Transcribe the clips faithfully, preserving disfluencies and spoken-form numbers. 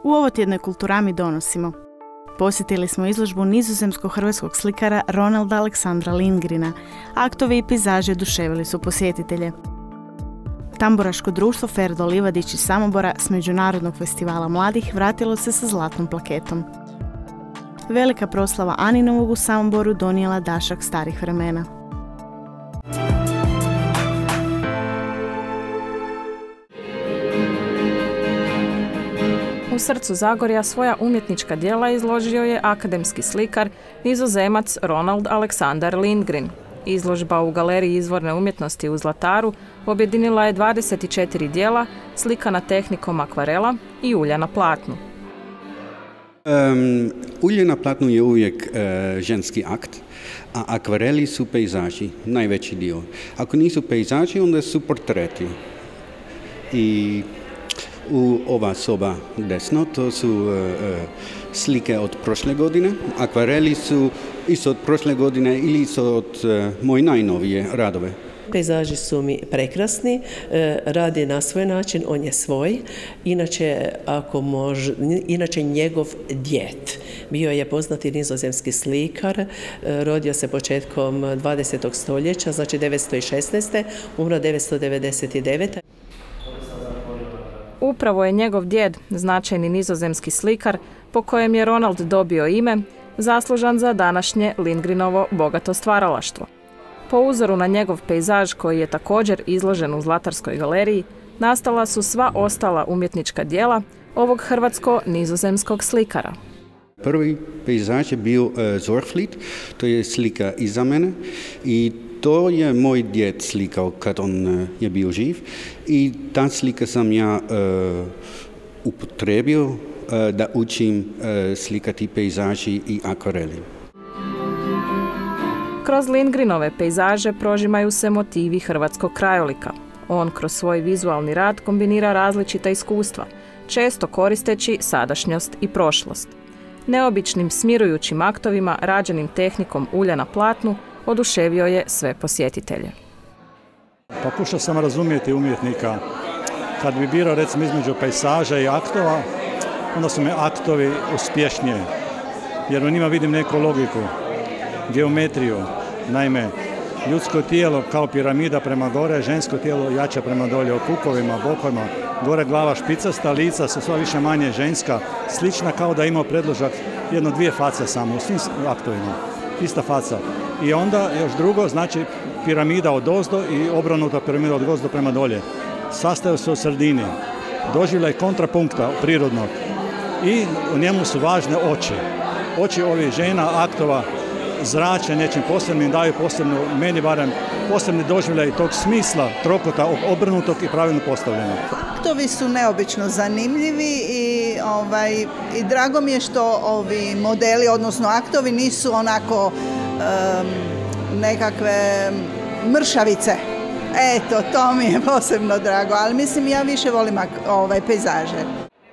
U ovotjednoj Kulturami donosimo. Posjetili smo izložbu nizozemsko-hrvatskog slikara Ronalda Aleksandra Lindgrena. Aktovi i pejzaži oduševili su posjetitelje. Tamburaško društvo Ferdo Livadić iz Samobora s Međunarodnog festivala mladih vratilo se sa zlatnom plaketom. Velika proslava Aninovog u Samoboru donijela dašak starih vremena. U srcu Zagorja svoja umjetnička djela izložio je akademski slikar, Nizozemac Ronald Aleksandar Lindgren. Izložba u Galeriji izvorne umjetnosti u Zlataru objedinila je dvadeset četiri djela slikana tehnikom akvarela i ulja na platnu. Um, ulje na platnu je uvijek uh, ženski akt, a akvareli su pejzaži, najveći dio. Ako nisu pejzaži, onda su portreti. I u ova soba desno, to su uh, slike od prošle godine. Akvareli su isto od prošle godine ili su od uh, moje najnovije radove. Pejzaži su mi prekrasni, rad je na svoj način, on je svoj. Inače, ako može, inače njegov djed. Bio je poznati nizozemski slikar, rodio se početkom dvadesetog stoljeća, znači devetsto šesnaeste. umro devetsto devedeset devete. Upravo je njegov djed, značajni nizozemski slikar, po kojem je Ronald dobio ime, zaslužan za današnje Lindgrenovo bogato stvaralaštvo. Po uzoru na njegov pejzaž, koji je također izložen u Zlatarskoj galeriji, nastala su sva ostala umjetnička djela ovog hrvatsko-nizozemskog slikara. Prvi pejzaž je bio uh, Zorgvliet, to je slika iza mene i to je moj djed slikao kad on uh, je bio živ i ta slika sam ja uh, upotrebio uh, da učim uh, slikati pejzaži i akvareli. Kroz Lindgrenove pejzaže prožimaju se motivi hrvatskog krajolika. On kroz svoj vizualni rad kombinira različita iskustva, često koristeći sadašnjost i prošlost. Neobičnim smirujućim aktovima, rađenim tehnikom ulja na platnu, oduševio je sve posjetitelje. Pokušao sam razumjeti umjetnika. Kad bi birao recimo između pejzaža i aktova, onda su mi aktovi uspješnije, jer u njima vidim neku logiku, geometriju. Naime, ljudsko tijelo kao piramida prema gore, žensko tijelo jače prema dolje, o kukovima, bokovima, gore glava špicasta, lica su sva više manje ženska, slična kao da ima predložak jedno dvije face samo u svim aktovima, ista faca. I onda još drugo, znači piramida od ozdo i obrnuta piramida od ozdo prema dolje. Sastaju se u sredini, doživljaj kontrapunkta prirodnog i u njemu su važne oči. Oči ovih žena, aktova, zrače nečim posebnim, daju posebno, meni barem, posebni doživljaj tog smisla trokota obrnutog i pravilno postavljenog. Aktovi su neobično zanimljivi i, ovaj, i drago mi je što ovi modeli, odnosno aktovi, nisu onako um, nekakve mršavice. Eto, to mi je posebno drago, ali mislim ja više volim ovaj, pejzaže.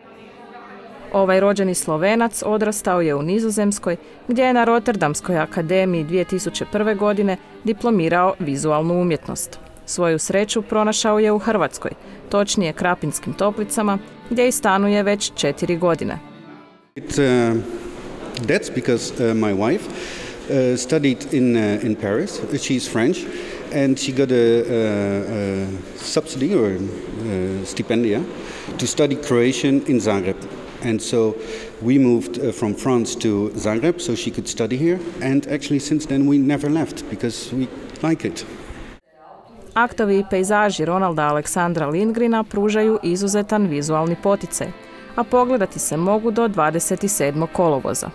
Ovaj rođeni Slovenac odrastao je u Nizozemskoj, gdje je na Rotterdamskoj akademiji dvije tisuće prve. godine diplomirao vizualnu umjetnost. Svoju sreću pronašao je u Hrvatskoj, točnije Krapinskim Toplicama, gdje i stanuje već četiri godine. It, uh, that's because uh, my wife uh, studied in, uh, in Paris. She's French and she got a, a, a subsidy or a stipendia to study Croatian in Zagreb. And so we moved uh, from France to Zagreb so she could study here. And actually since then we never left because we like it. Aktovi i pejzaži Ronalda Aleksandra Lindgrena pružaju izuzetan vizualni poticaj, a pogledati se mogu do dvadeset sedmog kolovoza.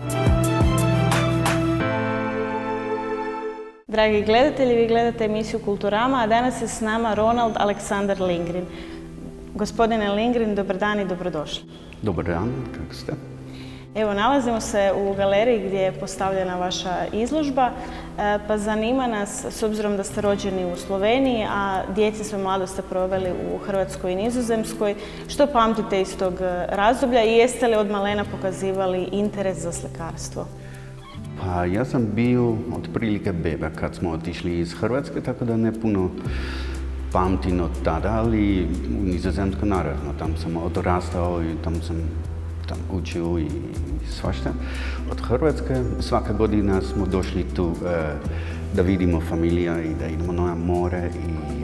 Dragi gledatelji, vi gledate emisiju Kulturama, a danas je s nama Ronald Aleksandar Lindgren. Gospodine Lindgren, dobar dan i dobrodošli. Dobar dan, kako ste? Evo, nalazimo se u galeriji gdje je postavljena vaša izložba, pa zanima nas, s obzirom da ste rođeni u Sloveniji, a djeci sve mladost ste proveli u Hrvatskoj i Nizozemskoj, što pamtite iz tog razdoblja i jeste li od malena pokazivali interes za slikarstvo? Pa ja sam bio otprilike beba kad smo otišli iz Hrvatske, tako da ne puno pamtim od tada, ali u Nizozemskoj naravno, tam sam odrastao i tam sam tam učio i svašta. Od Hrvatske svaka godina smo došli tu da vidimo familija i da idemo na more i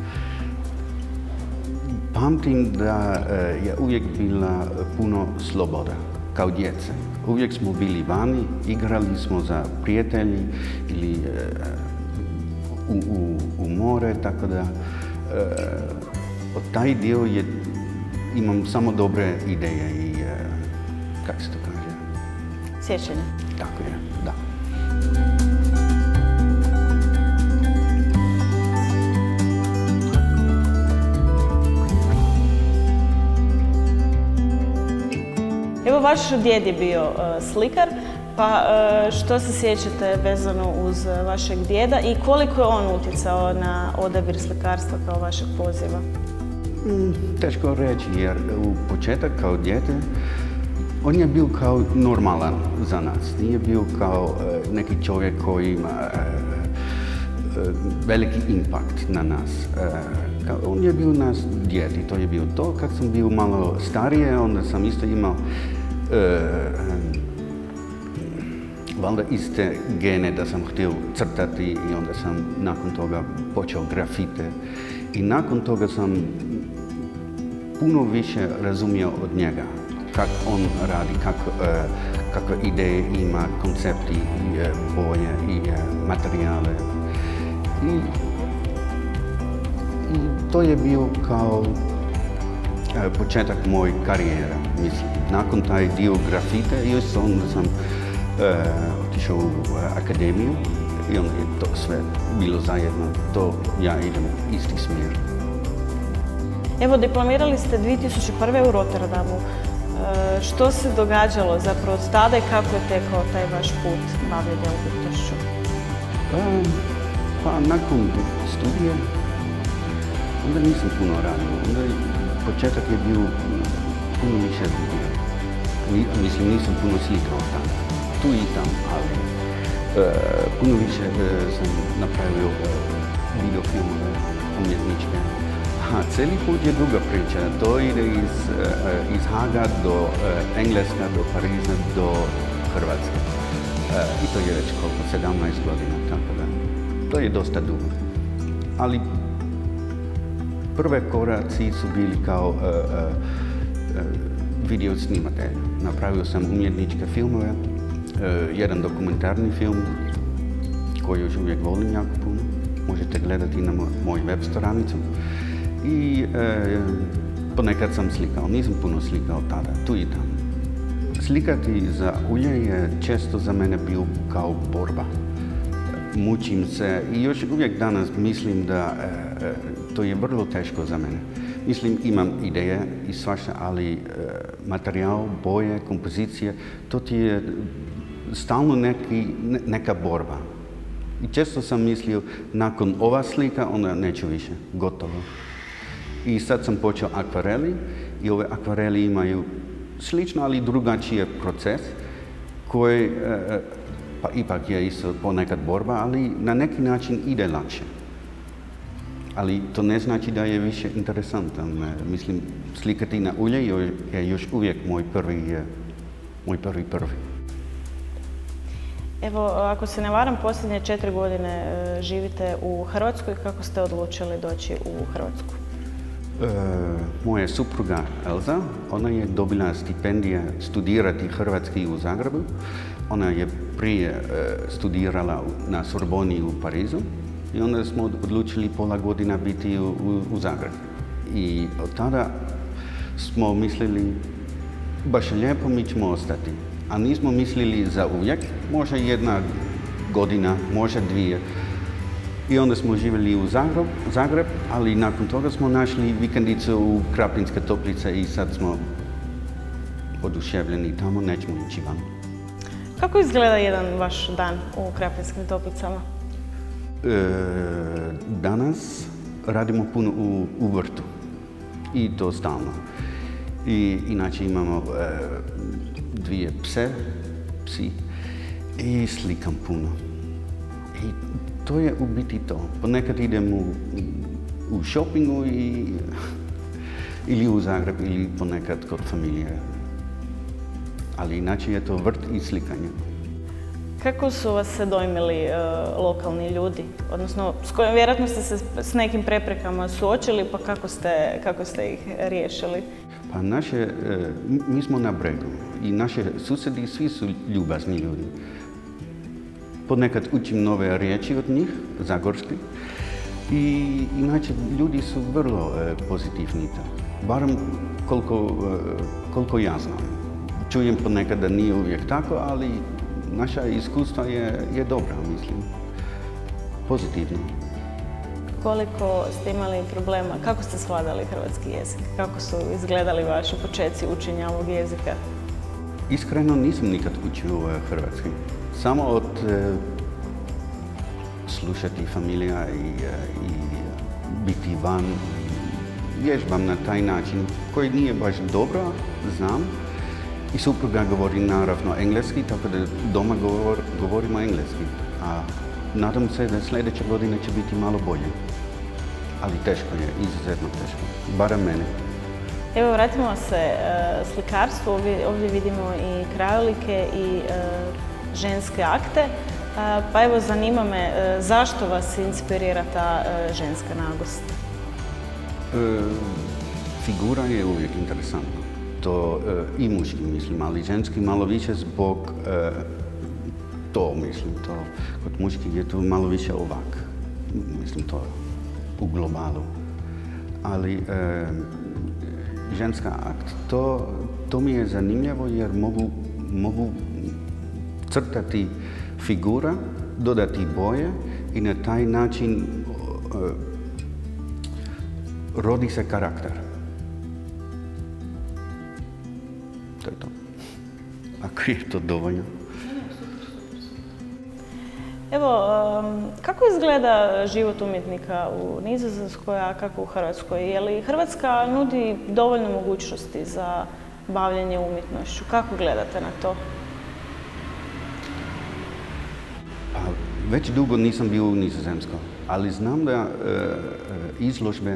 pamtim da je uvijek bila puno sloboda kao djece. Uvijek smo bili vani, igrali smo za prijatelji ili u, u, u more, tako da od taj dio je, imam samo dobre ideje i kako se to kaže? Sjećanje. Tako je, da. Evo, vaš djed je bio uh, slikar, pa uh, što se sjećate vezano uz vašeg djeda i koliko je on utjecao na odabir slikarstva kao vašeg poziva? Mm, teško reći, jer u početak kao dijete on je bio kao normalan za nas. Nije bio kao uh, neki čovjek koji ima uh, uh, veliki impakt na nas. Uh, kao, on je bio nas djed i to je bio to. Kad sam bio malo starije, onda sam isto imao uh, um, valjda iste gene da sam htio crtati i onda sam nakon toga počeo grafite. I nakon toga sam puno više razumio od njega kako on radi, kako, uh, kakve ideje ima, koncepti i uh, boje i uh, materijale. I, I to je bio kao uh, početak moje karijere, mislim. Nakon taj dio grafite, još onda sam uh, otišao u uh, akademiju i onda je to sve bilo zajedno. To ja idem u isti smjer. Evo, diplomirali ste dvije tisuće prve. u Rotterdamu. E, što se događalo zapravo od tada i kako je tekao taj vaš put bavljenja umjetnošću? Um, pa nakon studija onda nisam puno radio. Onda je, početak je bio puno više video. Mislim, nisam puno slikao tamo. Tu i tam, ali uh, puno više uh, sam napravio uh, videofilmove umjetničke. A cijeli put je druga priča. To ide iz, uh, iz Haga do uh, Engleska, do Pariza, do Hrvatske. Uh, I to je već koliko, sedamnaest godina, tako da. To je dosta dugo. Ali prve koraci su bili kao uh, uh, uh, video snimatelj. Napravio sam umjetničke filmove, uh, jedan dokumentarni film koji još uvijek volim jako puno. Možete gledati na moj web stranicu. I e, ponekad sam slikao, nisam puno slikao tada, tu i tamo. Slikati za ulje je često za mene bio kao borba. Mučim se i još uvijek danas mislim da e, to je vrlo teško za mene. Mislim, imam ideje i svašta, ali e, materijal, boje, kompozicije, to ti je stalno neki, ne, neka borba. I često sam mislio, nakon ova slika, onda neću više, gotovo. I sad sam počeo akvareli i ove akvareli imaju slično, ali drugačiji proces koji e, pa ipak je isto ponekad borba, ali na neki način ide lakše. Ali to ne znači da je više interesantan. Mislim, slikati na ulje je još uvijek moj prvi, moj prvi prvi. Evo, ako se ne varam, posljednje četiri godine živite u Hrvatskoj. Kako ste odlučili doći u Hrvatsku? E, moja supruga Elza, ona je dobila stipendije studirati hrvatski u Zagrebu. Ona je prije e, studirala na Sorboni u Parizu i onda smo odlučili pola godina biti u, u, u Zagrebu. I od tada smo mislili, baš lijepo, mi ćemo ostati. A nismo mislili za uvijek, možda jedna godina, možda dvije. I onda smo živjeli u Zagreb, Zagreb, ali nakon toga smo našli vikendicu u Krapinske Toplice i sad smo oduševljeni tamo, nećemo ići van. Kako izgleda jedan vaš dan u Krapinskim Toplicama? E, danas radimo puno u, u vrtu i to stalno. I inače imamo e, dvije pse, psi i slikam puno. I to je u biti to. Ponekad idem u, u shoppingu i, ili u Zagreb ili ponekad kod familije. ali inače je to vrt i slikanje. Kako su vas se dojmili e, lokalni ljudi? Odnosno, s kojom vjerojatno ste se s nekim preprekama suočili, pa kako ste, kako ste ih riješili? Pa naše, e, mi smo na bregu i naši susjedi svi su ljubazni ljudi. Ponekad učim nove riječi od njih, zagorski, i inače ljudi su vrlo e, pozitivni. Barem koliko, e, koliko ja znam. Čujem ponekad da nije uvijek tako, ali naša iskustva je, je dobra, mislim. Pozitivno. Koliko ste imali problema? Kako ste svladali hrvatski jezik? Kako su izgledali vaši početci učenja ovog jezika? Iskreno nisam nikad učio hrvatski. Samo od e, slušati familija i, e, i biti van. Vježbam na taj način koji nije baš dobro, znam. I supruga govori naravno engleski, tako da doma govor, govorimo engleski. A nadam se da sljedeće godine će biti malo bolje. Ali teško je, izuzetno teško. Barem mene. Evo, vratimo se e, slikarstvu. Ovdje, ovdje vidimo i krajolike i e, ženske akte. E, pa evo, zanima me e, zašto vas inspirira ta e, ženska nagost? E, figura je uvijek interesantna. To e, i muški, mislim, ali ženski malo više zbog e, to, mislim, to. Kod muških je to malo više ovak, mislim, to u globalu. Ali e, ženska akt, to, to mi je zanimljivo jer mogu, mogu crtati figura, dodati boje i na taj način e, rodi se karakter. To je to. Ako je to dovoljno. Evo, kako izgleda život umjetnika u Nizozemskoj, a kako u Hrvatskoj? Je li Hrvatska nudi dovoljno mogućnosti za bavljanje umjetnošću? Kako gledate na to? Pa, već dugo nisam bio u Nizozemskoj, ali znam da e, izložbe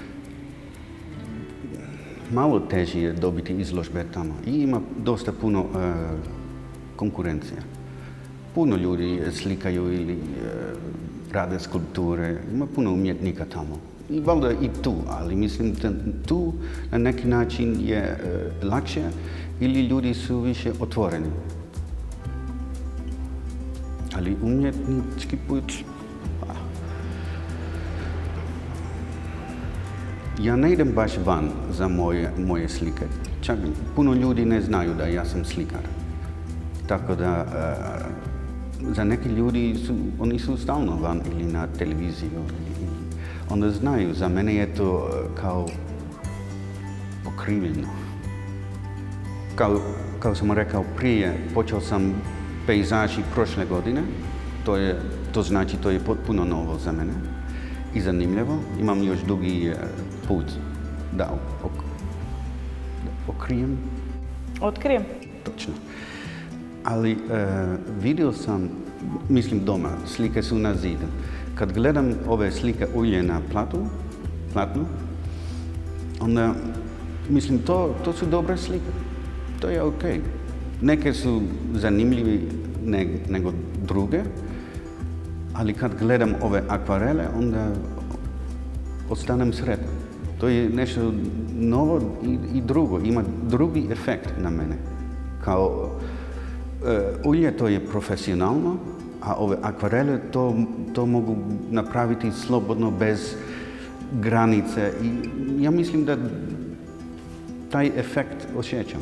malo teže je dobiti izložbe tamo i ima dosta puno e, konkurencija. Puno ljudi slikaju ili e, rade skulpture, ima puno umjetnika tamo. I valjda i tu, ali mislim da tu na neki način je e, lakše ili ljudi su više otvoreni. Ali umjetnički put, pa, ja ne idem baš van za moje, moje slike. Čak puno ljudi ne znaju da ja sam slikar. Tako da e, za neki ljudi su, oni su stalno van ili na televiziji. Onda znaju, za mene je to kao pokrivljeno. Kao, kao sam rekao prije, počeo sam pejzaži prošle godine. To, je, to znači to je potpuno novo za mene i zanimljivo. Imam još dugi put da ok, okrijem. Otkrijem? Točno. Ali e, vidio sam, mislim doma, slike su na zidu. Kad gledam ove slike ulje na platu, platnu, onda mislim to, to su dobre slike. To je ok. Neke su zanimljivi ne, nego druge, ali kad gledam ove akvarele, onda ostanem sretan. To je nešto novo i, i drugo, ima drugi efekt na mene. Kao Uh, ulje to je profesionalno, a ove akvarele to, to mogu napraviti slobodno, bez granice. I ja mislim da taj efekt osjećam.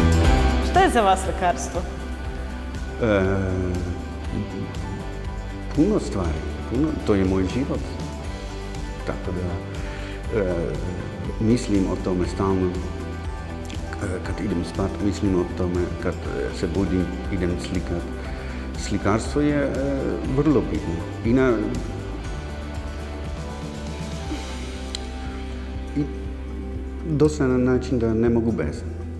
Za vas slikarstvo? E, puno stvari, puno, to je moj život. Tako da e, mislim o tome stalno. Kad idem spat, mislim o tome, kad se budim, idem slikat. Slikarstvo je e, vrlo bitno. I na, i dosta na način da ne mogu bez.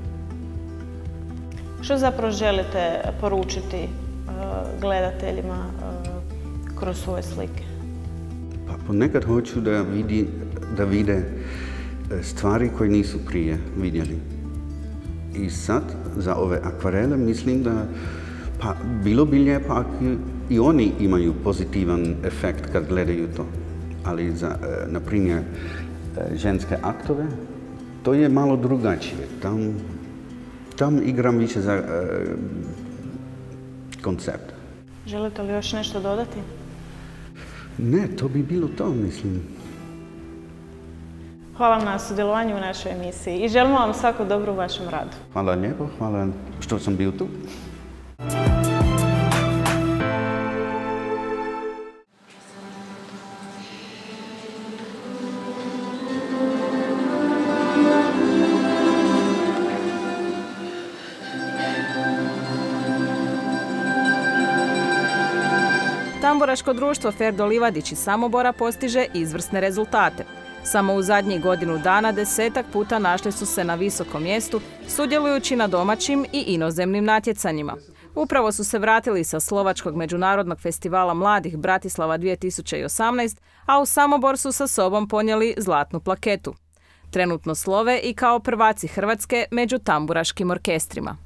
Što zapravo želite poručiti uh, gledateljima uh, kroz svoje slike? Pa ponekad hoću da, vidi, da vide stvari koje nisu prije vidjeli. I sad, za ove akvarele, mislim da pa, bilo bi lijepo ako i oni imaju pozitivan efekt kad gledaju to. Ali za, e, na primjer, e, ženske aktove, to je malo drugačije. Tam, tam igram više za e, koncept. Želite li još nešto dodati? Ne, to bi bilo to, mislim. Hvala vam na sudjelovanju u našoj emisiji i želimo vam svako dobro u vašem radu. Hvala lijepo, hvala što sam bio tu. Tamburaško društvo Ferdo Livadić iz Samobora postiže izvrsne rezultate. Samo u zadnjih godinu dana desetak puta našli su se na visokom mjestu, sudjelujući na domaćim i inozemnim natjecanjima. Upravo su se vratili sa Slovačkog međunarodnog festivala mladih Bratislava dvije tisuće osamnaest, a u Samobor su sa sobom ponijeli zlatnu plaketu. Trenutno slove i kao prvaci Hrvatske među tamburaškim orkestrima.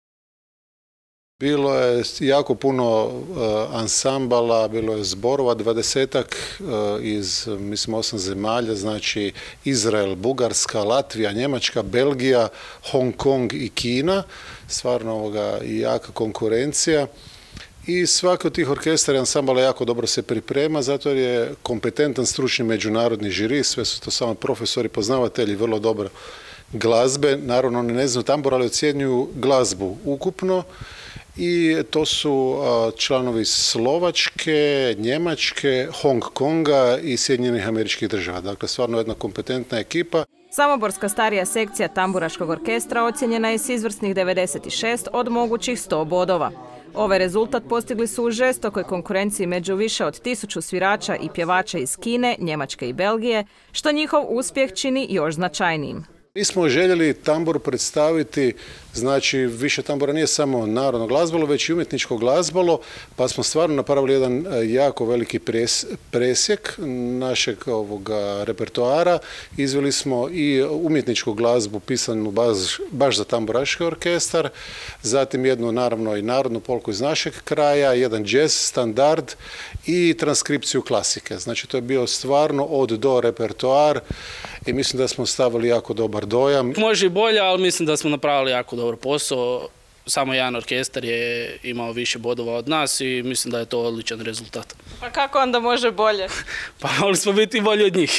Bilo je jako puno uh, ansambala, bilo je zborova, dvadesetak uh, iz, mislim, osam zemalja, znači Izrael, Bugarska, Latvija, Njemačka, Belgija, Hong Kong i Kina. Stvarno ovoga i jaka konkurencija. I svaki od tih orkestara i ansambala jako dobro se priprema, zato jer je kompetentan stručni međunarodni žiri, sve su to samo profesori, poznavatelji vrlo dobro glazbe. Naravno, oni ne znaju tambur, ali ocjenjuju glazbu ukupno. I to su članovi Slovačke, Njemačke, Hong Konga i Sjedinjenih Američkih Država. Dakle, stvarno jedna kompetentna ekipa. Samoborska starija sekcija tamburaškog orkestra ocjenjena je s izvrsnih devedeset šest od mogućih sto bodova. Ovaj rezultat postigli su u žestokoj konkurenciji među više od tisuću svirača i pjevača iz Kine, Njemačke i Belgije, što njihov uspjeh čini još značajnijim. Mi smo željeli tambur predstaviti, znači više tambura nije samo narodno glazbalo, već i umjetničko glazbalo, pa smo stvarno napravili jedan jako veliki presjek našeg ovoga repertoara. Izveli smo i umjetničku glazbu pisanu baš, baš za tamburaški orkestar, zatim jednu naravno i narodnu polku iz našeg kraja, jedan jazz standard i transkripciju klasike. Znači to je bio stvarno od do repertoar i mislim da smo stavili jako dobar dojam. Može i bolje, ali mislim da smo napravili jako dobar posao. Samo jedan orkestar je imao više bodova od nas i mislim da je to odličan rezultat. Pa kako onda može bolje? Pa mogli smo biti bolji od njih.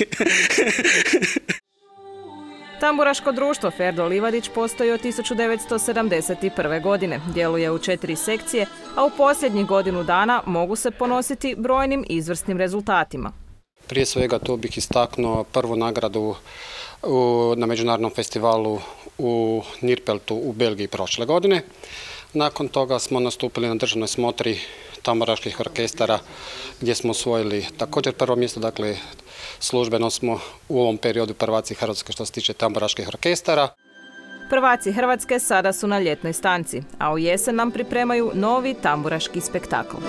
Tamburaško društvo Ferdo Livadić postoji od tisuću devetsto sedamdeset prve. godine. Djeluje u četiri sekcije, a u posljednjih godinu dana mogu se ponositi brojnim izvrsnim rezultatima. Prije svega tu bih istaknuo prvu nagradu u, na međunarodnom festivalu u Nirpeltu u Belgiji prošle godine. Nakon toga smo nastupili na državnoj smotri tamburaških orkestara gdje smo osvojili također prvo mjesto, dakle službeno smo u ovom periodu prvaci Hrvatske što se tiče tamburaških orkestara. Prvaci Hrvatske sada su na ljetnoj stanci, a u jesen nam pripremaju novi tamburaški spektakl.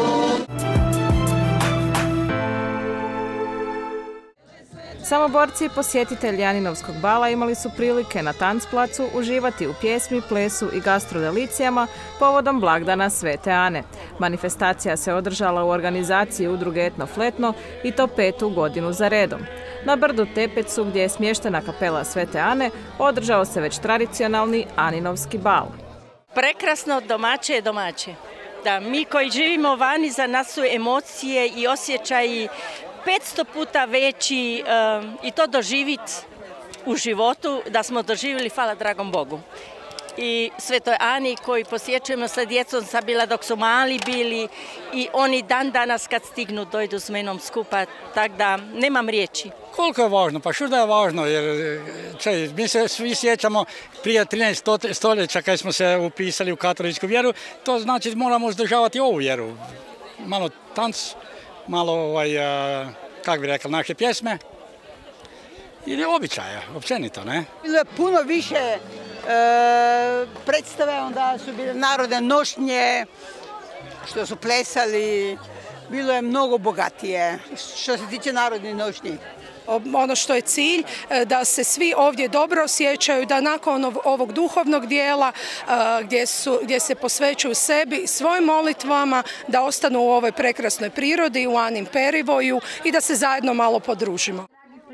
Samoborci i posjetitelji Janinovskog bala imali su prilike na tancplacu uživati u pjesmi, plesu i gastrodelicijama povodom blagdana Svete Ane. Manifestacija se održala u organizaciji udruge Etno Fletno i to petu godinu za redom. Na brdu Tepecu, gdje je smještena kapela Svete Ane, održao se već tradicionalni Aninovski bal. Prekrasno, domaće je domaće. Da, mi koji živimo vani, za nas su emocije i osjećaji petsto puta veći um, i to doživjeti u životu, da smo doživjeli, hvala dragom Bogu. i Svetoj Ani koji posjećujemo sa djecom, sam bila dok su mali bili i oni dan danas kad stignu dojdu s menom skupa, tako da nemam riječi. Koliko je važno? Pa što da je važno, jer čaj, mi se svi sjećamo prije trinaest stoljeća kad smo se upisali u katoličku vjeru, to znači moramo izdržavati ovu vjeru. Malo tanc, malo, ovaj, kak bi rekao, naše pjesme ili običaja, općenito, ne? Bilo je puno više e, predstave, onda su bile narodne nošnje, što su plesali, bilo je mnogo bogatije što se tiče narodnih nošnji. Ono što je cilj, da se svi ovdje dobro osjećaju, da nakon ovog duhovnog dijela gdje, su, gdje se posvećuju sebi, svojim molitvama, da ostanu u ovoj prekrasnoj prirodi, u Anin perivoju i da se zajedno malo podružimo.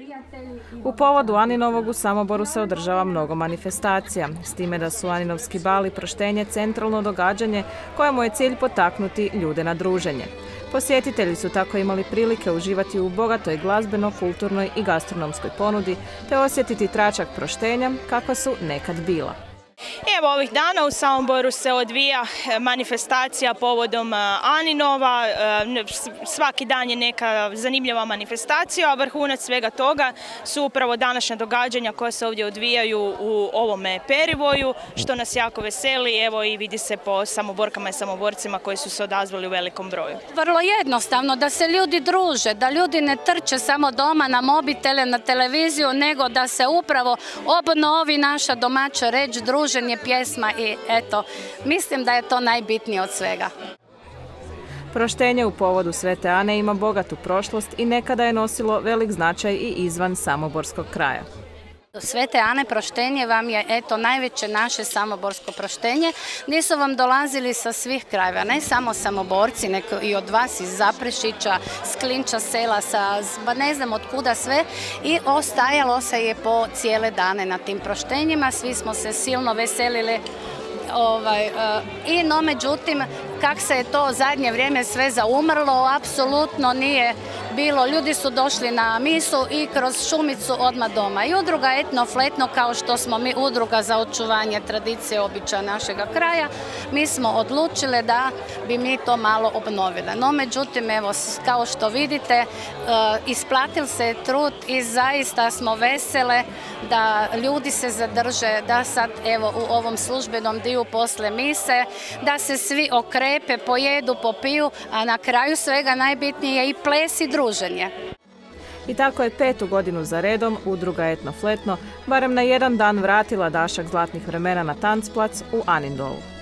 U povodu Aninovog u Samoboru se održava mnogo manifestacija, s time da su Aninovski bal i proštenje centralno događanje kojemu je cilj potaknuti ljude na druženje. Posjetitelji su tako imali prilike uživati u bogatoj glazbeno-kulturnoj i gastronomskoj ponudi te osjetiti tračak proštenja kakva su nekad bila. Evo, ovih dana u Samoboru se odvija manifestacija povodom Aninova. Svaki dan je neka zanimljiva manifestacija, a vrhunac svega toga su upravo današnja događanja koja se ovdje odvijaju u ovome perivoju, što nas jako veseli. Evo i vidi se po samoborkama i samoborcima koji su se odazvali u velikom broju. Vrlo jednostavno, da se ljudi druže, da ljudi ne trče samo doma na mobitele, na televiziju, nego da se upravo obnovi naša domaća reč, druženje, pjesma i eto, mislim da je to najbitnije od svega. Proštenje u povodu Svete Ane ima bogatu prošlost i nekada je nosilo velik značaj i izvan samoborskog kraja. Svete Ane proštenje vam je eto najveće naše samoborsko proštenje. Nisu vam dolazili sa svih krajeva, ne samo samoborci, nego i od vas iz Zaprešića, s Klinča sela, sa ne znam od kuda sve i ostajalo se je po cijele dane na tim proštenjima. Svi smo se silno veselili. Ovaj, uh, I no, međutim, kak se je to zadnje vrijeme sve zaumrlo, apsolutno nije bilo. Ljudi su došli na misu i kroz šumicu odmah doma. I udruga Etno-fletno, kao što smo mi udruga za očuvanje tradicije običaja našega kraja, mi smo odlučile da bi mi to malo obnovile. No, međutim, evo, kao što vidite, uh, isplatil se trud i zaista smo vesele da ljudi se zadrže, da sad, evo, u ovom službenom dio posle mise, da se svi okrepe, pojedu, popiju, a na kraju svega najbitnije je i ples i druženje. I tako je petu godinu za redom udruga Etno-fletno barem na jedan dan vratila dašak zlatnih vremena na tanцplac u Anindolu.